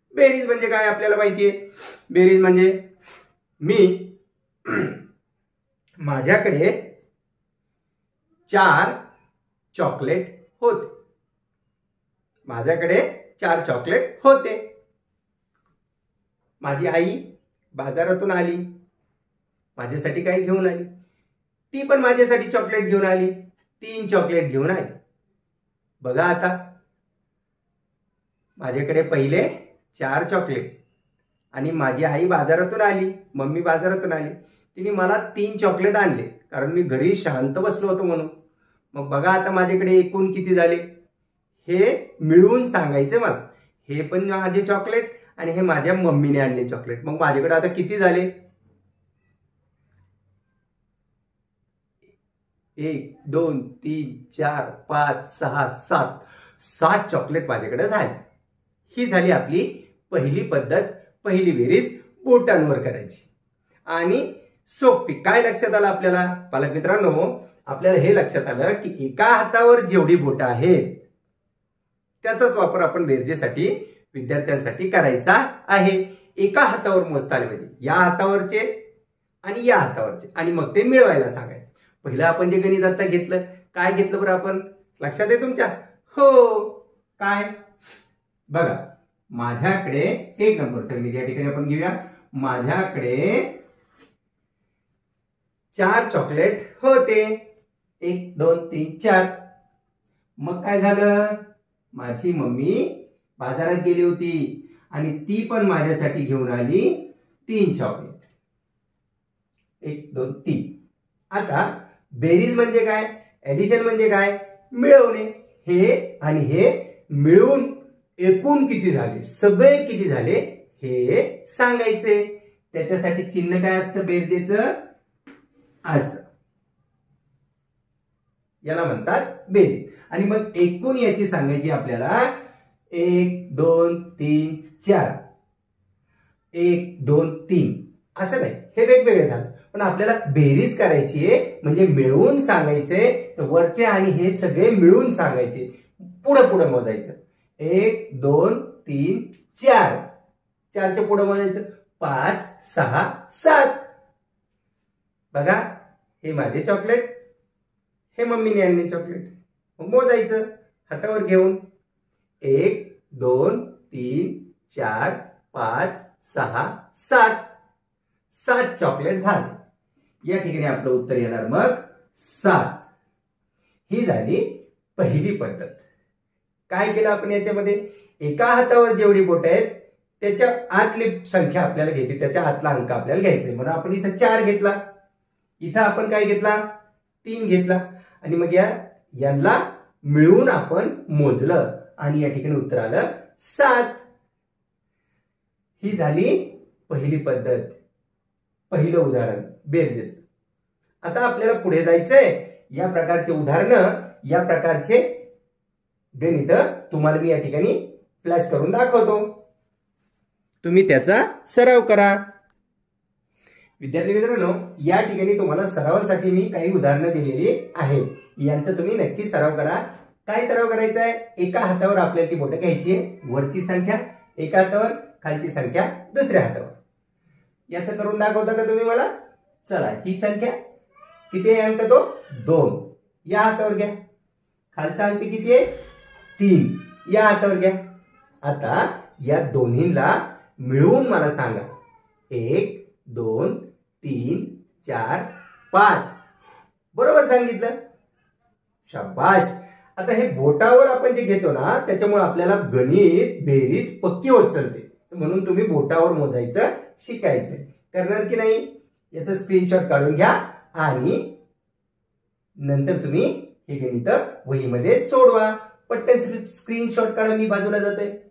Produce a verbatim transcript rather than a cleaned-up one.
बेरीज म्हणजे काय आपल्याला माहिती आहे. बेरीज म्हणजे मी माझ्याकडे चार चॉकलेट होते. माझ्याकडे चार चॉकलेट होते. माझी आई बाजारातून आली, माझ्यासाठी काय घेऊन आली. ती पण माझ्यासाठी चॉकलेट घेऊन आली. तीन चॉकलेट घेऊन आली. बघा आता, माझ्याकडे पहिले चार चॉकलेट आणि माझी आई बाजारातून आली, मम्मी बाजारातून आली, तिने मला तीन चॉकलेट आणले कारण मी घरी शांत बसलो होतो म्हणून. मग बघा आता माझ्याकडे एकूण किती झाले हे मिळवून सांगायचे मला. हे पण माझे चॉकलेट आणि हे माझ्या मम्मीने आणले चॉकलेट. मग माझ्याकडे आता किती झाले? एक दोन तीन चार पाच सहा सात सात चॉकलेट माझ्याकडे झाले. ही झाली आपली पहिली पद्धत, पहिली बेरीज बोटांवर करायची आणि सोपी. काय लक्षात आलं आपल्याला पालक मित्रांनो? आपल्याला हे लक्षात आलं की एका हातावर जेवढी बोटं आहेत त्याचाच वापर आपण बेरजेसाठी विद्यार्थ्यांसाठी करायचा आहे. एका हातावर मोजता आले पाहिजे, या हातावरचे आणि या हातावरचे, आणि मग ते मिळवायला सांगायचे. पहिलं आपण जे गणित आता घेतलं, काय घेतलं बरं आपण? लक्षात आहे तुमच्या? हो, काय? बघा, माझ्याकडे एक नंबर मी या ठिकाणी आपण घेऊया. माझ्याकडे चार चॉकलेट होते. एक दोन तीन चार. मग काय झालं? माझी मम्मी बाजारात गेली होती आणि ती पण माझ्यासाठी घेऊन आली तीन चॉकलेट. एक दोन तीन. आता बेरीज म्हणजे काय? ऍडिशन म्हणजे काय? मिळवणे. हे आणि हे मिळवून एकूण किती झाले, सगळे किती झाले हे सांगायचे. त्याच्यासाठी चिन्ह काय असतं बेरजेचं? असं. याला म्हणतात बेरीज. आणि मग एकूण याची सांगायची आपल्याला एक दोन तीन चार. एक दोन तीन असं नाही, हे वेगवेगळे झालं. पण आपल्याला बेरीज करायची आहे म्हणजे मिळवून सांगायचे. वरचे आणि हे सगळे मिळून सांगायचे. पुढे पुढे मोजायचं. एक दोन तीन चार. चारच्या पुढे मोजायचं. पाच सहा सात. बघा, हे माझे चॉकलेट, हे मम्मीने आणले चॉकलेट. मग मोजायचं हातावर घेऊन. एक दोन तीन चार पाच सहा सात. सात चॉकलेट झाले. या ठिकाणी आपलं उत्तर येणार मग सात. ही झाली पहिली पद्धत. काय केलं आपण याच्यामध्ये? एका हातावर जेवढी बोट आहेत त्याच्या आतली संख्या आपल्याला घ्यायची, त्याच्या आतला अंक आपल्याला घ्यायचा. म्हणून आपण इथं चार घेतला, इथं आपण काय घेतला? तीन घेतला. आणि मग या यांना मिळून आपण मोजलं आणि या ठिकाणी उत्तर आलं सात. ही झाली पहिली पद्धत, पहिलं उदाहरण बेरजेचं. आता आपल्याला पुढे जायचंय. या प्रकारचे उदाहरणं, या प्रकारचे गणित तुम्हाला मी या ठिकाणी फ्लॅश करून दाखवतो. तुम्ही त्याचा सराव करा. विद्यार्थी मित्रांनो, या ठिकाणी तुम्हाला सरावासाठी मी काही उदाहरणं दिलेली आहेत. यांचा तुम्ही नक्की सराव करा. काय सराव करायचा आहे? एका हातावर आपल्याला ती बोटं घ्यायची आहे, वरची संख्या एका हातावर, खालची संख्या दुसऱ्या हातावर. याचं करून दाखवता का तुम्ही मला? चला, ही संख्या किती आहे अंक? तो दोन. या हातावर घ्या. खालचा अंक किती आहे? तीन. या हातावर घ्या. आता या दोन्हीला मिळवून मला सांगा. एक दोन तीन चार पाच. बरोबर सांगितलं? शाबाश. आता हे बोटावर आपण जे घेतो ना त्याच्यामुळे आपल्याला गणित बेरीज पक्की होत चालते. म्हणून तुम्ही बोटावर मोजायचं शिकायचं. करणार की नाही? याचा स्क्रीनशॉट काढून घ्या आणि नंतर तुम्ही हे गणित वहीमध्ये सोडवा. पटकन स्क्रीनशॉट काढा. मी बाजूला जातोय.